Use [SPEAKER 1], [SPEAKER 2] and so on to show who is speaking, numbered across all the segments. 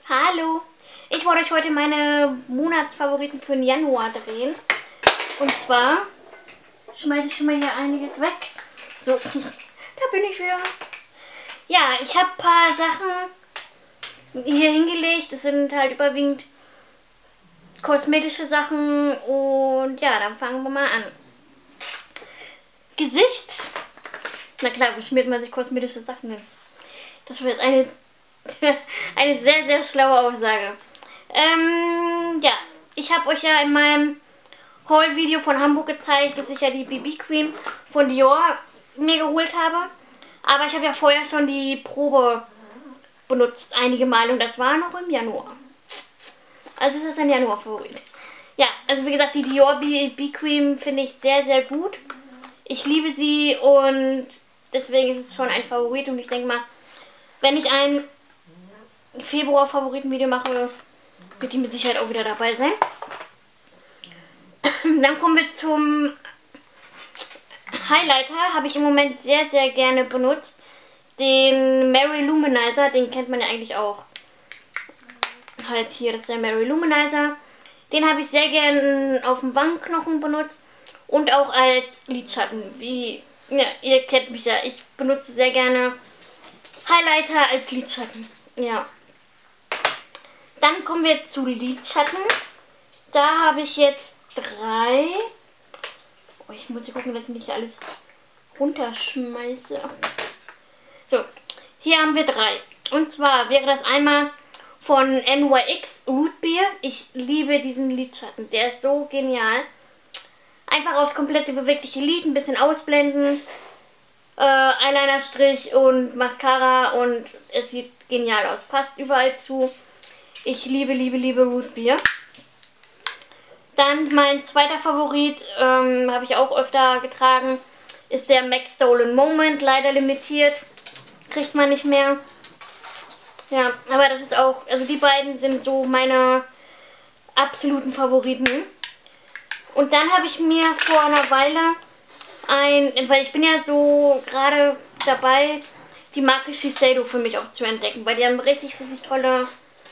[SPEAKER 1] Hallo! Ich wollte euch heute meine Monatsfavoriten für den Januar drehen. Und zwar schmeiße ich schon mal hier einiges weg. So, da bin ich wieder. Ja, ich habe ein paar Sachen hier hingelegt. Das sind halt überwiegend kosmetische Sachen. Und ja, dann fangen wir mal an. Gesicht. Na klar, wo schmiert man sich kosmetische Sachen hin? Das war jetzt eine sehr, sehr schlaue Aussage. Ja, ich habe euch ja in meinem Haul-Video von Hamburg gezeigt, dass ich ja die BB-Cream von Dior mir geholt habe. Aber ich habe ja vorher schon die Probe benutzt, einige Male, und das war noch im Januar. Also ist das ein Januar-Favorit. Ja, also wie gesagt, die Dior BB-Cream finde ich sehr, sehr gut. Ich liebe sie und deswegen ist es schon ein Favorit. Und ich denke mal, wenn ich ein Februar-Favoriten-Video mache, wird die mit Sicherheit auch wieder dabei sein. Dann kommen wir zum Highlighter. Habe ich im Moment sehr, sehr gerne benutzt. Den Mary Luminizer, den kennt man ja eigentlich auch. Halt hier, das ist der Mary Luminizer. Den habe ich sehr gerne auf dem Wangenknochen benutzt und auch als Lidschatten. Wie, ja, ihr kennt mich ja, ich benutze sehr gerne Highlighter als Lidschatten. Ja. Dann kommen wir zu Lidschatten. Da habe ich jetzt 3. Oh, ich muss hier gucken, dass ich nicht alles runterschmeiße. So, hier haben wir 3. Und zwar wäre das einmal von NYX Root Beer. Ich liebe diesen Lidschatten. Der ist so genial. Einfach aufs komplette bewegliche Lid, ein bisschen ausblenden. Eyeliner-Strich und Mascara und es sieht genial aus. Passt überall zu. Ich liebe, liebe, liebe Root Beer. Dann mein zweiter Favorit, habe ich auch öfter getragen, ist der MAC Stolen Moment. Leider limitiert. Kriegt man nicht mehr. Ja, aber das ist auch, also die beiden sind so meine absoluten Favoriten. Und dann habe ich mir vor einer Weile weil ich bin ja so gerade dabei, die Marke Shiseido für mich auch zu entdecken, weil die haben richtig, richtig tolle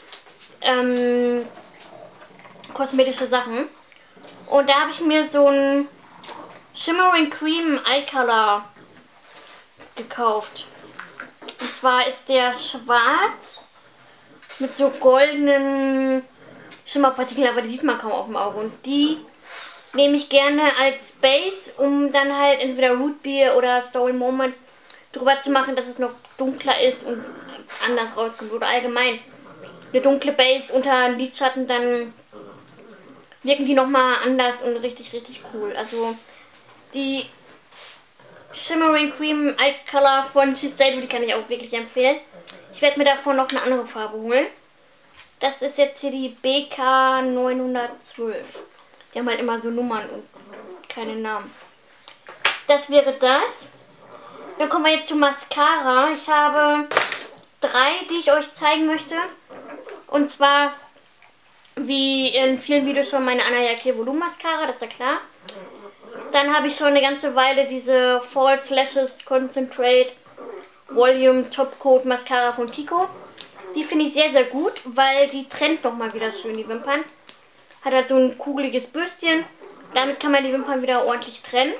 [SPEAKER 1] kosmetische Sachen. Und da habe ich mir so ein Shimmering Cream Eye Color gekauft. Und zwar ist der schwarz mit so goldenen Schimmerpartikeln, aber die sieht man kaum auf dem Auge. Und die nehme ich gerne als Base, um dann halt entweder Root Beer oder Stolen Moment drüber zu machen, dass es noch dunkler ist und anders rauskommt. Oder allgemein eine dunkle Base unter Lidschatten, dann wirken die nochmal anders und richtig, richtig cool. Also die Shimmering Cream Eye Color von Shiseido, die kann ich auch wirklich empfehlen. Ich werde mir davon noch eine andere Farbe holen. Das ist jetzt hier die BK 912. Die haben halt immer so Nummern und keine Namen. Das wäre das. Dann kommen wir jetzt zu Mascara. Ich habe 3, die ich euch zeigen möchte. Und zwar, wie in vielen Videos schon, meine Anayake Volumen Mascara, das ist ja klar. Dann habe ich schon eine ganze Weile diese False Lashes Concentrate Volume Top Coat Mascara von Kiko. Die finde ich sehr, sehr gut, weil die trennt nochmal wieder schön die Wimpern. Hat halt so ein kugeliges Bürstchen. Damit kann man die Wimpern wieder ordentlich trennen.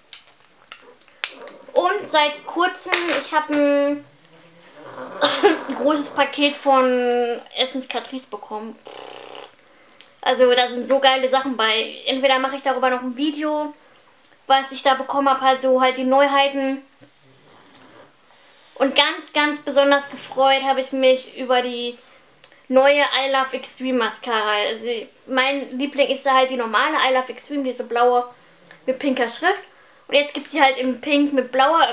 [SPEAKER 1] Und seit kurzem, ich habe ein großes Paket von Essence Catrice bekommen. Also da sind so geile Sachen bei. Entweder mache ich darüber noch ein Video, was ich da bekommen habe, halt so halt die Neuheiten. Und ganz, ganz besonders gefreut habe ich mich über die neue I Love Extreme Mascara. Also mein Liebling ist da halt die normale I Love Extreme, diese blaue mit pinker Schrift. Und jetzt gibt es sie halt im Pink mit blauer,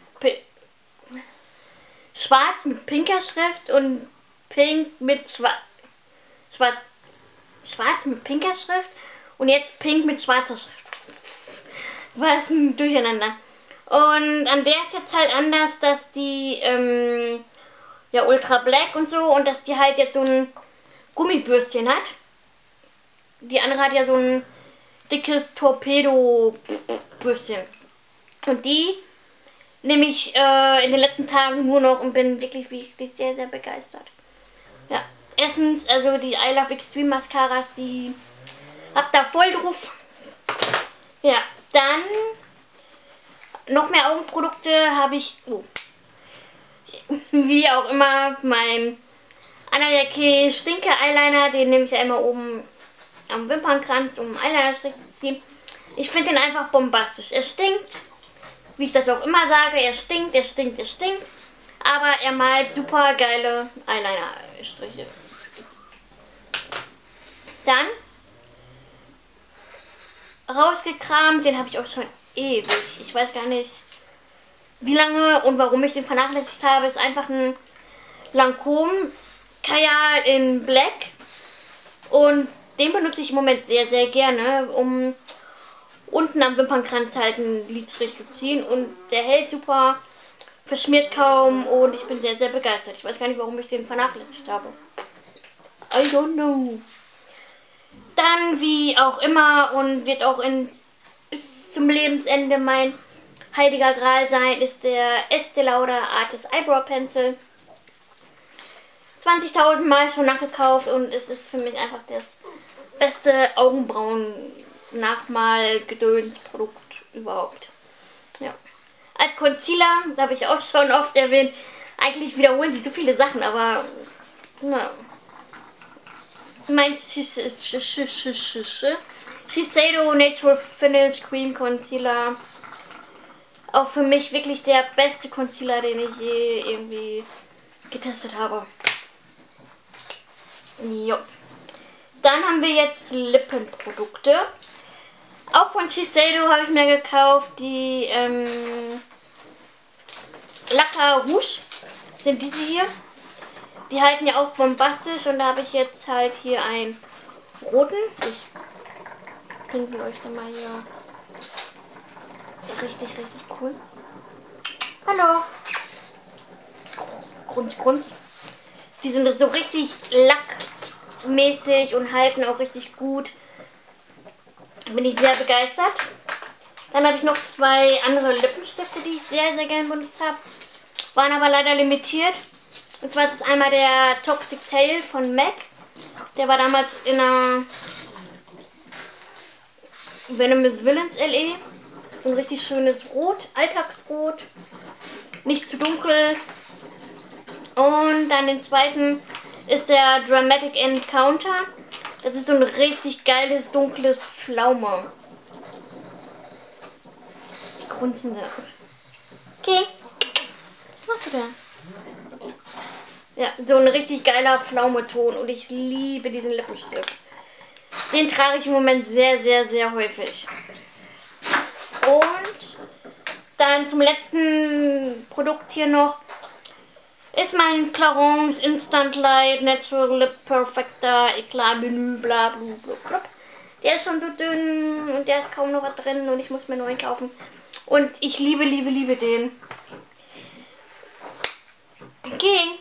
[SPEAKER 1] schwarz mit pinker Schrift und pink mit schwarz mit pinker Schrift und jetzt pink mit schwarzer Schrift. Was ein Durcheinander. Und an der ist jetzt halt anders, dass die ja, Ultra Black und so, und dass die halt jetzt so ein Gummibürstchen hat. Die andere hat ja so ein dickes Torpedo-Bürstchen. Und die nehme ich in den letzten Tagen nur noch und bin wirklich, wirklich sehr, sehr begeistert. Ja, Essence, also die I Love Extreme Mascaras, die hab da voll drauf. Ja, dann noch mehr Augenprodukte habe ich, wie auch immer, mein Anayake Stinke Eyeliner, den nehme ich ja immer oben am Wimpernkranz, um Eyeliner zu ziehen. Ich finde den einfach bombastisch. Er stinkt, wie ich das auch immer sage, er stinkt, er stinkt, er stinkt. Aber er malt super geile Eyeliner-Striche. Dann rausgekramt, den habe ich auch schon ewig. Ich weiß gar nicht, wie lange und warum ich den vernachlässigt habe. Ist einfach ein Lancôme Kajal in Black. Und den benutze ich im Moment sehr, sehr gerne, um unten am Wimpernkranz halt einen Lidstrich zu ziehen. Und der hält super, verschmiert kaum und ich bin sehr, sehr begeistert. Ich weiß gar nicht, warum ich den vernachlässigt habe. I don't know. Dann, wie auch immer, und wird auch bis zum Lebensende mein heiliger Gral sein, ist der Estee Lauder Artist Eyebrow Pencil. 20.000 Mal schon nachgekauft und es ist für mich einfach das beste Augenbrauen-Nachmal-Gedöns-Produkt überhaupt. Ja. Als Concealer, da habe ich auch schon oft erwähnt, eigentlich wiederholen sich so viele Sachen, aber ja. Mein Shiseido Natural Finish Cream Concealer. Auch für mich wirklich der beste Concealer, den ich je irgendwie getestet habe. Jo. Dann haben wir jetzt Lippenprodukte. Auch von Shiseido habe ich mir gekauft. Die Lacquer Rouge sind diese hier. Die halten ja auch bombastisch und da habe ich jetzt halt hier einen roten. Ich pinsel euch da mal hier. Richtig, richtig cool. Hallo. Grunz. Die sind so richtig lackmäßig und halten auch richtig gut. Bin ich sehr begeistert. Dann habe ich noch zwei andere Lippenstifte, die ich sehr, sehr gerne benutzt habe. Waren aber leider limitiert. Und zwar ist es einmal der Toxic Tail von MAC. Der war damals in einer Venomous Villains LE. So ein richtig schönes Rot, Alltagsrot. Nicht zu dunkel. Und dann den zweiten ist der Dramatic Encounter. Das ist so ein richtig geiles, dunkles Pflaume. Die grunzende. Okay. Was machst du da? Ja, so ein richtig geiler Pflaumeton und ich liebe diesen Lippenstift. Den trage ich im Moment sehr, sehr, sehr häufig. Und dann zum letzten Produkt hier noch ist mein Clarins Instant Light Natural Lip Perfector Eclat Menü bla bla bla bla. Der ist schon so dünn und der ist kaum noch was drin und ich muss mir neuen kaufen. Und ich liebe, liebe, liebe den. King.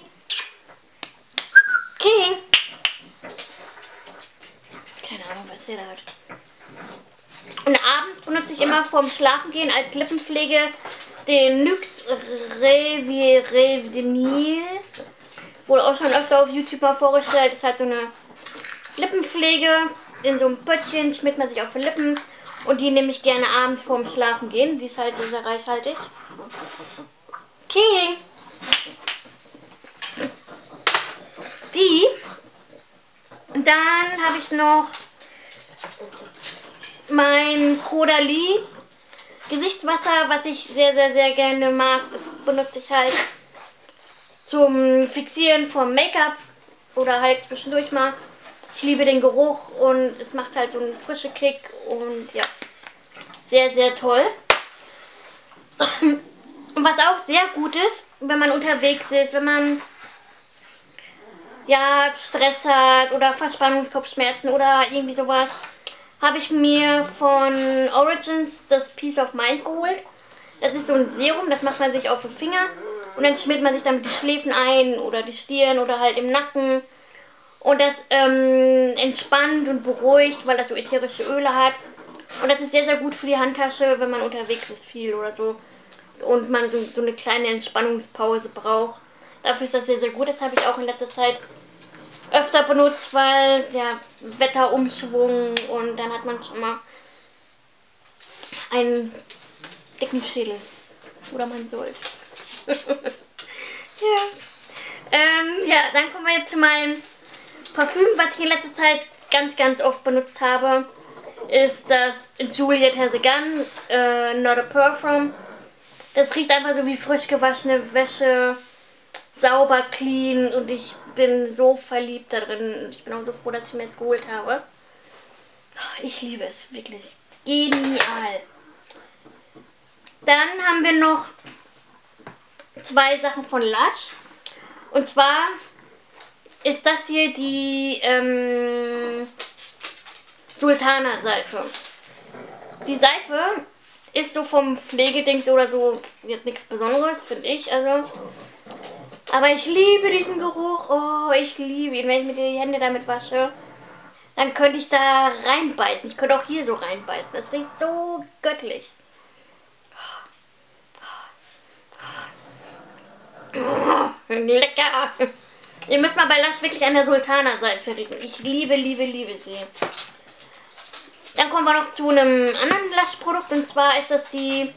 [SPEAKER 1] Keine Ahnung, was der da hat. Und abends benutze ich immer vorm Schlafengehen als Lippenpflege den NYX Revive. Wurde auch schon öfter auf YouTube mal vorgestellt. Das ist halt so eine Lippenpflege in so einem Pöttchen, schmiert man sich auf die Lippen. Und die nehme ich gerne abends vorm Schlafengehen. Die ist halt sehr reichhaltig. King. Die. Und dann habe ich noch mein Caudalie Gesichtswasser, was ich sehr, sehr, sehr gerne mag. Das benutze ich halt zum Fixieren vom Make-up oder halt zwischendurch mal. Ich liebe den Geruch und es macht halt so einen frischen Kick und ja, sehr, sehr toll. Und was auch sehr gut ist, wenn man unterwegs ist, wenn man ja Stress hat oder Verspannungskopfschmerzen oder irgendwie sowas, habe ich mir von Origins das Peace of Mind geholt. Das ist so ein Serum, das macht man sich auf den Finger und dann schmiert man sich damit die Schläfen ein oder die Stirn oder halt im Nacken. Und das entspannt und beruhigt, weil das so ätherische Öle hat. Und das ist sehr, sehr gut für die Handtasche, wenn man unterwegs ist viel oder so. Und man so eine kleine Entspannungspause braucht. Dafür ist das sehr, sehr gut. Das habe ich auch in letzter Zeit öfter benutzt, weil ja Wetterumschwung und dann hat man schon mal einen dicken Schädel. Oder man soll. Ja. Ja, dann kommen wir jetzt zu meinem Parfüm, was ich in letzter Zeit ganz oft benutzt habe. Ist das Juliet Has a Gun, Not a Perfume. Das riecht einfach so wie frisch gewaschene Wäsche. Sauber, clean und ich bin so verliebt da drin. Ich bin auch so froh, dass ich mir jetzt geholt habe. Ich liebe es, wirklich. Genial. Dann haben wir noch 2 Sachen von Lush. Und zwar ist das hier die Sultana Seife. Die Seife ist so vom Pflegedings oder so jetzt nichts Besonderes, finde ich. Also, aber ich liebe diesen Geruch. Oh, ich liebe ihn. Wenn ich mir die Hände damit wasche, dann könnte ich da reinbeißen. Ich könnte auch hier so reinbeißen. Das riecht so göttlich. Oh, lecker. Ihr müsst mal bei Lush wirklich an der Sultana Seife riechen. Ich liebe sie. Dann kommen wir noch zu einem anderen Lush-Produkt. Und zwar ist das die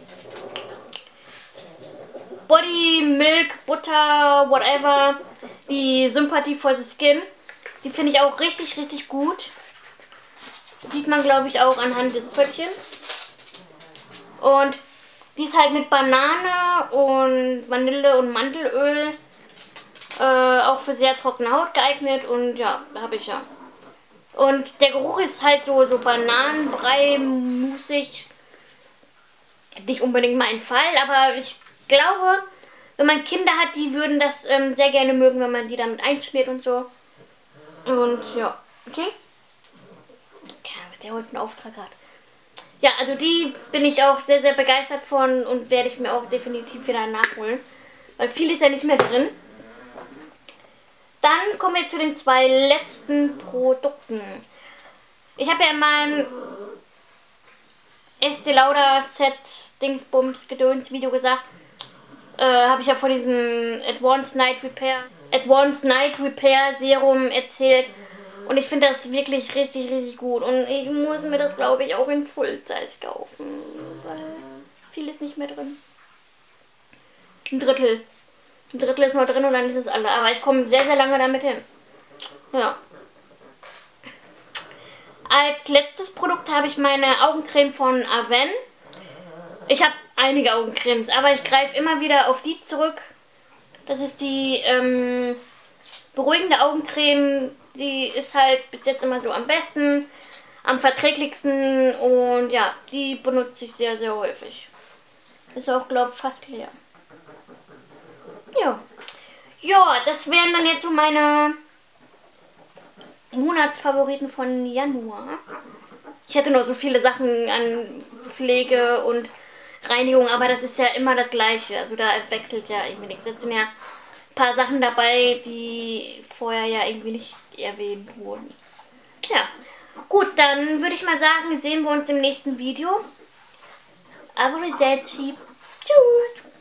[SPEAKER 1] Body Milk Butter whatever. Die Sympathy for the Skin. Die finde ich auch richtig gut. Sieht man, glaube ich, auch anhand des Pöttchens. Und die ist halt mit Banane und Vanille und Mandelöl auch für sehr trockene Haut geeignet. Und ja, habe ich ja. Und der Geruch ist halt so Bananenbrei, musig. Nicht unbedingt mein Fall, aber ich glaube, wenn man Kinder hat, die würden das sehr gerne mögen, wenn man die damit einschmiert und so. Und ja, okay. Der heute einen Auftrag hat. Ja, also die bin ich auch sehr begeistert von und werde ich mir auch definitiv wieder nachholen. Weil viel ist ja nicht mehr drin. Dann kommen wir zu den 2 letzten Produkten. Ich habe ja in meinem Estee Lauder Set Dingsbums Gedöns Video gesagt, habe ich ja von diesem Advanced Night Repair Serum erzählt. Und ich finde das wirklich richtig gut. Und ich muss mir das, glaube ich, auch in Full Size kaufen. Weil viel ist nicht mehr drin. Ein Drittel. Ein Drittel ist noch drin und dann ist es alle. Aber ich komme sehr lange damit hin. Ja. Als letztes Produkt habe ich meine Augencreme von Aven. Ich habe einige Augencremes, aber ich greife immer wieder auf die zurück. Das ist die beruhigende Augencreme. Die ist halt bis jetzt immer so am besten, am verträglichsten und ja, die benutze ich sehr häufig. Ist auch, glaube ich, fast leer. Ja. Ja, das wären dann jetzt so meine Monatsfavoriten von Januar. Ich hätte noch so viele Sachen an Pflege und Reinigung, aber das ist ja immer das Gleiche. Also da wechselt ja irgendwie nichts. Es sind ja ein paar Sachen dabei, die vorher ja irgendwie nicht erwähnt wurden. Ja, gut, dann würde ich mal sagen, sehen wir uns im nächsten Video. Arrivederci. Tschüss.